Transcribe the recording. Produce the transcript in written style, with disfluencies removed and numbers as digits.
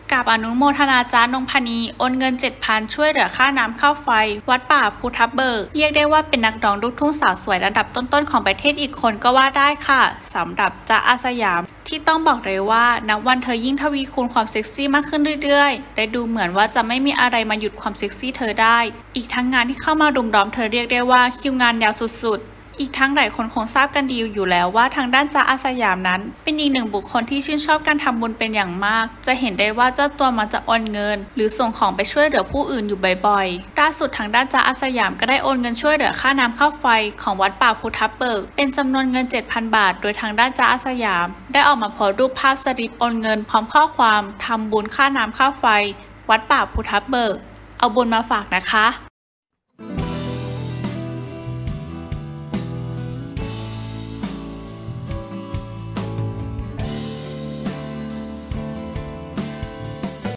กับอนุโมทนาจ้านงพนีโอนเงิน 7,000 ช่วยเหลือค่าน้ำค่าไฟวัดป่าภูทับเบิกเรียกได้ว่าเป็นนักร้องลูกทุ่งสาวสวยระดับต้นๆของประเทศอีกคนก็ว่าได้ค่ะสำหรับจ๊ะอาสยามที่ต้องบอกเลยว่านับวันเธอยิ่งทวีคูณความเซ็กซี่มากขึ้นเรื่อยๆและดูเหมือนว่าจะไม่มีอะไรมาหยุดความเซ็กซี่เธอได้อีกทั้งงานที่เข้ามารุมล้อมเธอเรียกได้ว่าคิวงานยาวสุดๆอีกทั้งหลายคนคงทราบกันดีอยู่แล้วว่าทางด้านจ๊ะอาสยามนั้นเป็นอีกหนึ่งบุคคลที่ชื่นชอบการทำบุญเป็นอย่างมากจะเห็นได้ว่าเจ้าตัวมักจะโอนเงินหรือส่งของไปช่วยเหลือผู้อื่นอยู่บ่อยๆล่าสุดทางด้านจ๊ะอาสยามก็ได้โอนเงินช่วยเหลือค่าน้ำค่าไฟของวัดป่าภูทับเบิกเป็นจำนวนเงิน 7,000 บาทโดยทางด้านจ๊ะอาสยามได้ออกมาโพสต์รูปภาพสลิปโอนเงินพร้อมข้อความทำบุญค่าน้ำค่าไฟวัดป่าภูทับเบิกเอาบุญมาฝากนะคะ